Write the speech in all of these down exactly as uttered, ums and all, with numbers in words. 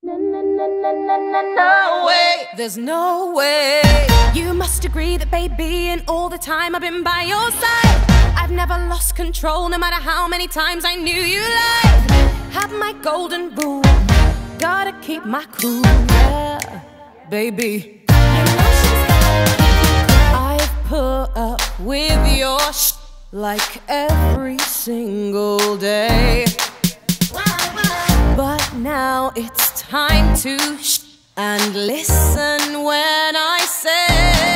No way, there's no way. You must agree that, baby, in all the time I've been by your side, I've never lost control, no matter how many times I knew you lied. Have my golden rule, gotta keep my cool, yeah, baby. I've put up with your sh like every single day, but now it's time to sh and listen when I say,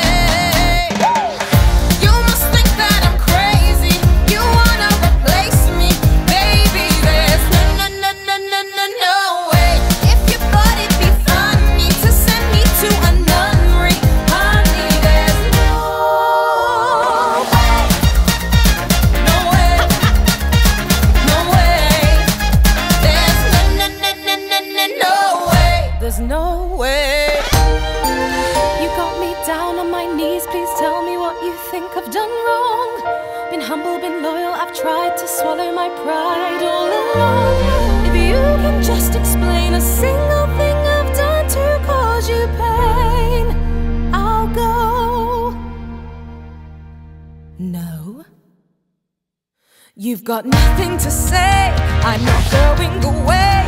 you must think that I'm crazy, you wanna replace me, baby. There's no, no, no, no, no, no, no way. If you thought it'd be funny to send me to a nunnery, honey, there's no way, no way, no way. There's no, no, no, no, no, no, no way. There's no way. You got me down on my knees, please tell me what you think I've done wrong. Been humble, been loyal, I've tried to swallow my pride all along. If you can just explain a single thing I've done to cause you pain, I'll go. No? You've got nothing to say, I'm not going away.